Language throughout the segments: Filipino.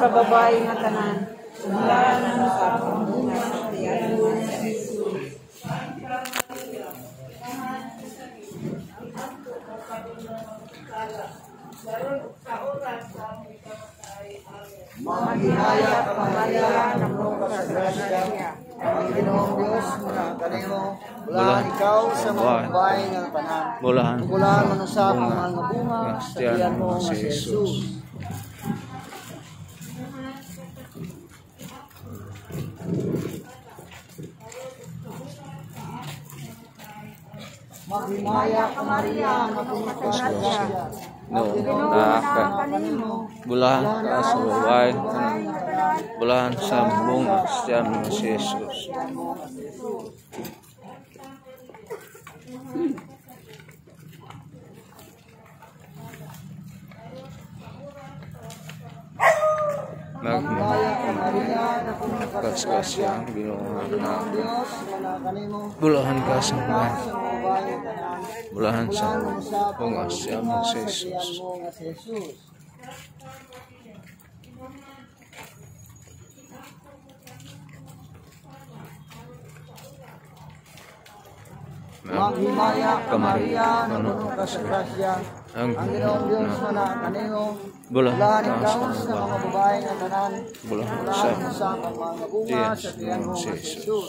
babae nga tanan. Bulan sa pamumuno sa tiyan mo sa Jesus. Maghihaya ka Maria, napuno ka sa grasya. Ang Ginoong Diyos muna kanimo, bulahan ikaw sa mga babae nga tanan. Bulahan manusap ang mga bunga sa tiyan mo nga si Jesus. Maghihaya ka Maria, napuno ka sa grasya. Bulahan ka sa babae, bulahan sa bunga sa tiyan mo si Jesus. Maghihaya ka Maria, napuno ka sa grasya. Ang Ginoong natin. Diyos muna kanimo, Bulahan ka sa babae, sa mga babae nga tanan. bulahan sa bunga sa tiyan mo si Jesus. Maghihaya ka Maria, napuno ka sa grasya. Ang Ginoong Diyos muna kanimo, bulahan ikaw sa mga babae nga tanan. Bulahan Bulahan sa sa mga bunga sa tiyan mo nga si Jesus.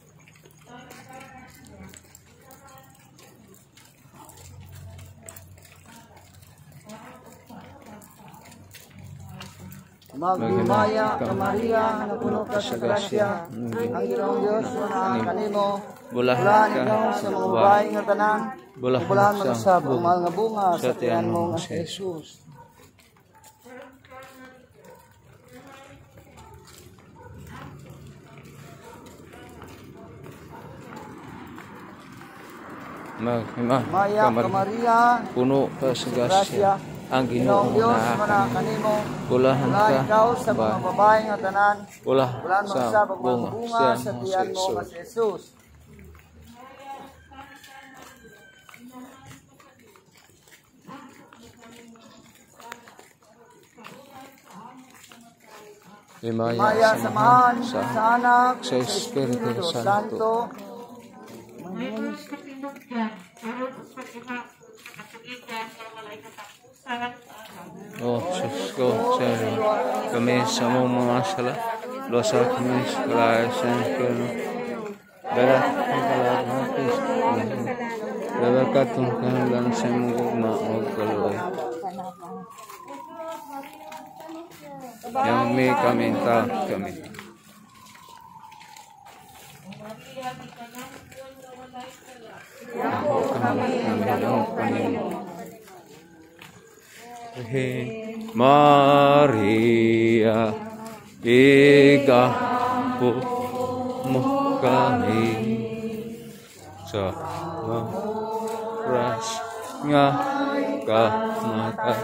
Maghihaya ka Maria, napuno ka sa grasya. Ang Ginoong Diyos muna kanimo, bulahan ikaw sa mga babae nga tanan. Bulahan mo sa mga bunga sa tiyan mo nga si Jesus. Maya ka Maria, puno ka sa grasya. grasya. Ang Ginoong Ginoong Diyos muna na kanimo, bulahan bulahan ikaw ka sa mga babae nga tanan. bulahan Bulahan mo sa sa mga bunga bunga sa sa tiyan mo tiyan si mo nga Jesus. si Jesus. Maya samahan sa anak, sa Espiritu Santo. Oh, Diyos ko, Senyor, kami sa mga sala, losa kami sa kalayasan ko, darat ang kalayasan Kristo, darat katungkan lang sa mga magkalaway. Yang may kami kami. Maria, igapo mo kami sa oras nga kamatay,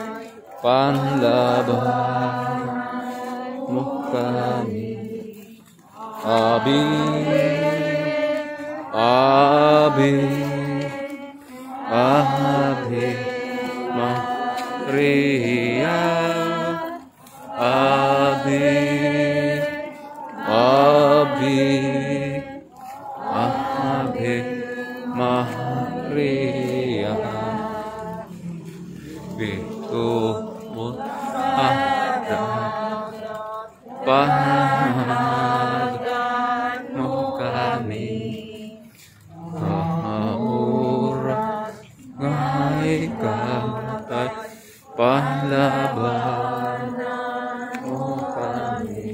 panlaban mo kami. Ave, Ave, Ave Maria, Ave, Ave, Ave Maria, Betul ada panagan mo kami, maura ngay kamatay, panlaban mo kami.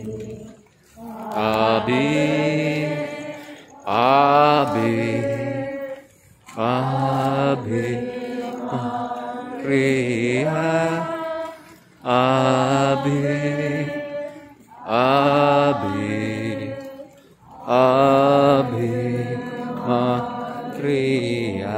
Ave, Ave, Ave Maria, Ave, Ave, Ave Maria.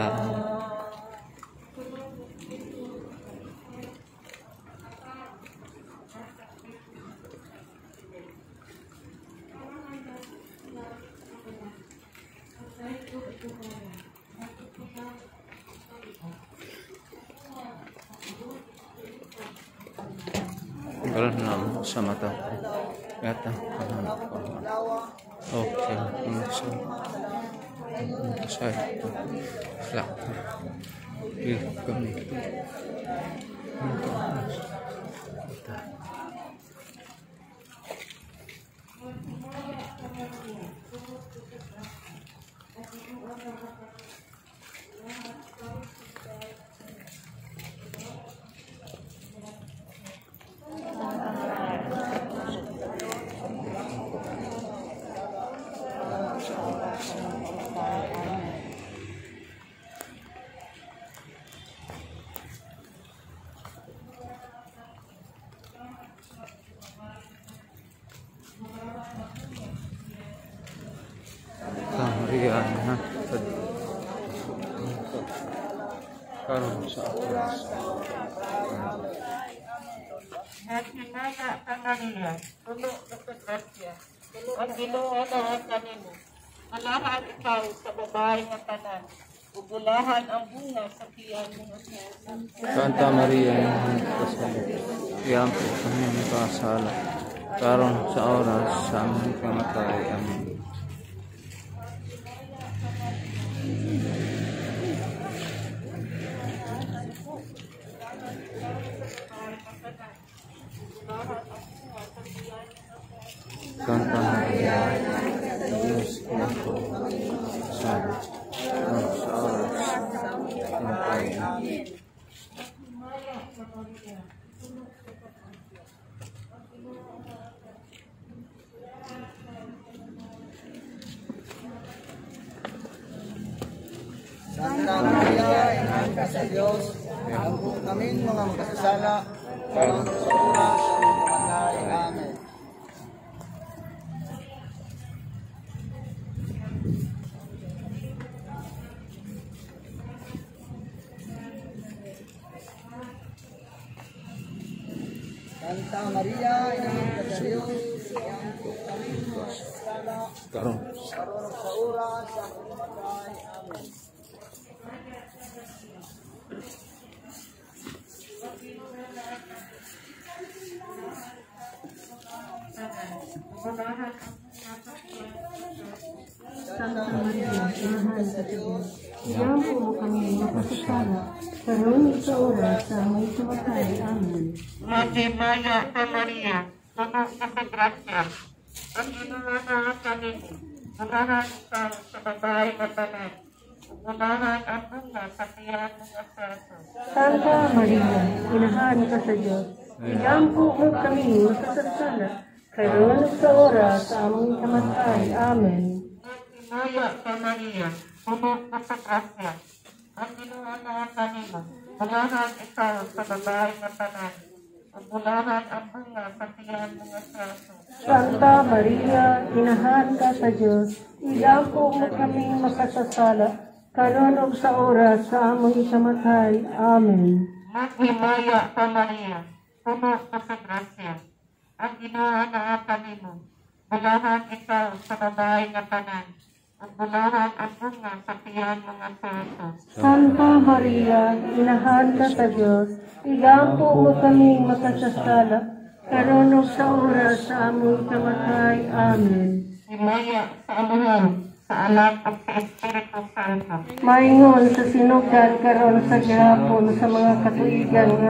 Kalau nam sa mata. Yata. Okay. Saya. Selak. Kami. Maria, karon sa atas. At hinaya ka Maria, puno ng grasya, ang Ginoo na kanimo. Alahan ikaw sa babae nga tanan, ugulahan ang bunga sa tiyan mo nga Santa Maria, iyang kami kasala. Karon sa oras sa aming kamatay. Amen. Santa Maria, Diyos ko, sa oras kamatay. Santa Maria, Ina ka sa Diyos, ampun kaming mga makasasala, karon sa oras ng kamatay. Amen. Santa Maria, Ina ka sa Diyos, ampun kaming mga makasasala, Karon. karon sa oras ng kamatay. Amen. Santa Maria, Inahan sa Diyos, iyampo mo kami makasasala, karon sa oras sa aming kamatay. Amen. Maghimaya ka Maria, puno ng grasya, ang Ginoo na kanimo. Alahan ikaw sa babae nga tanan, ugulahan ang bunga sa tiyan mo nga Santa Maria, Inahan ka sa Diyos, iyampo mo kami makasasala, karon sa oras sa aming kamatay. Amen. Maghimaya ka Maria, puno ng grasya, ang Ginoo na kanimo. Alahan ikaw sa babae nga tanan, ugulahan ang bunga sa tiyan mo nga Santa Maria, Inahan ka sa Diyos, iyampo mo kami makasasala, karon ug sa oras sa aming kamatay. Amen. Maghimaya ka Maria, puno ng grasya, ang Ginoo na kanimo. Alahan ikaw sa babae nga tanan, ugulahan ang bunga sa tiyan mo nga Santa Maria, Inahan ka sa Diyos, iyampo mo kami makasasala, karon ug sa oras sa aming kamatay. Amen. Himaya sa Amahan, sa Anak at sa Espiritu Santo. Maingon sa sinugdan karon sa gihapon sa mga katuigan